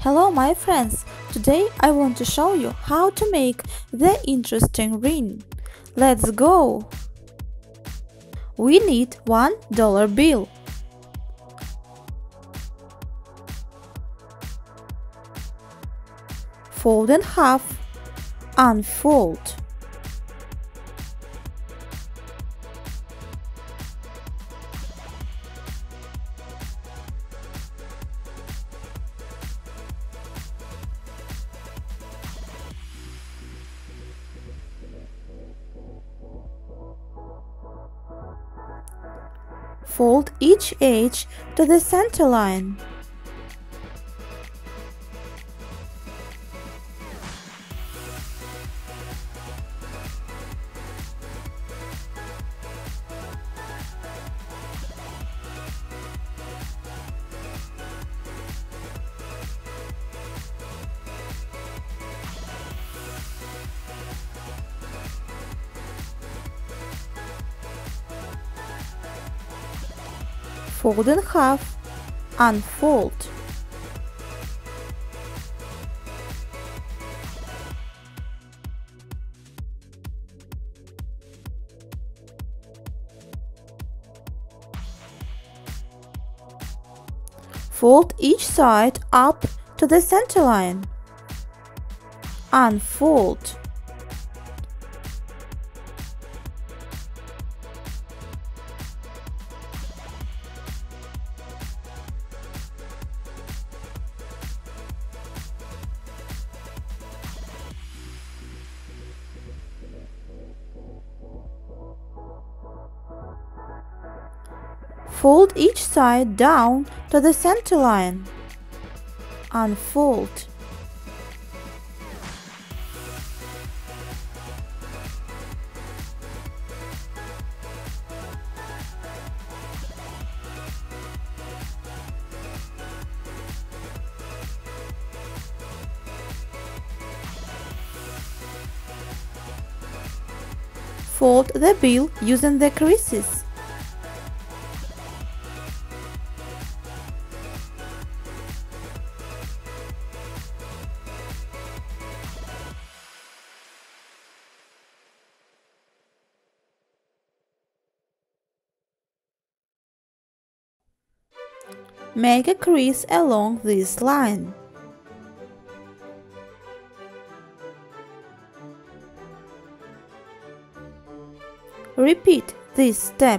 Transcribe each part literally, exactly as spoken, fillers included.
Hello my friends, today I want to show you how to make the interesting ring. Let's go! We need one dollar bill. Fold in half, unfold. Fold each edge to the center line. Fold in half, unfold. Fold each side up to the center line. Unfold. Fold each side down to the center line. Unfold. Fold the bill using the creases. Make a crease along this line. Repeat this step.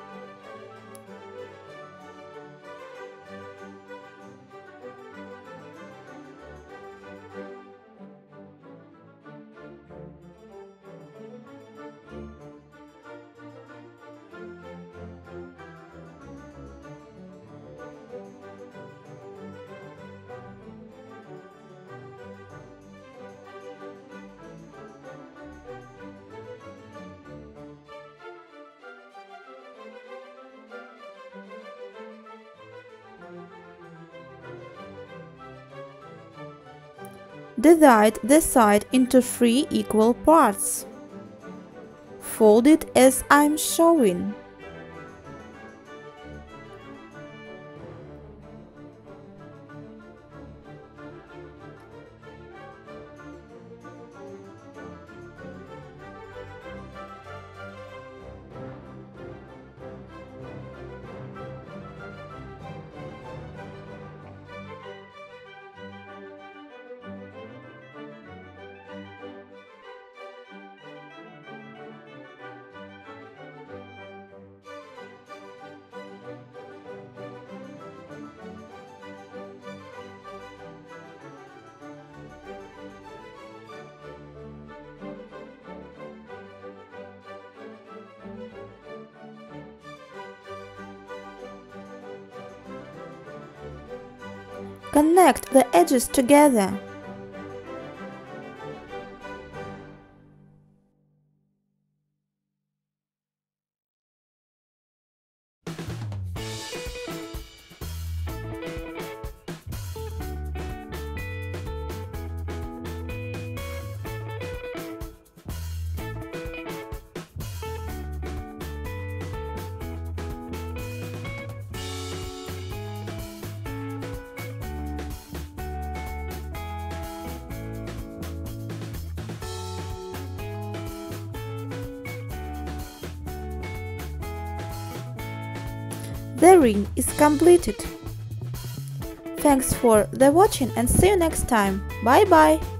Divide the side into three equal parts. Fold it as I'm showing. Connect the edges together. The ring is completed. Thanks for the watching and see you next time. Bye bye.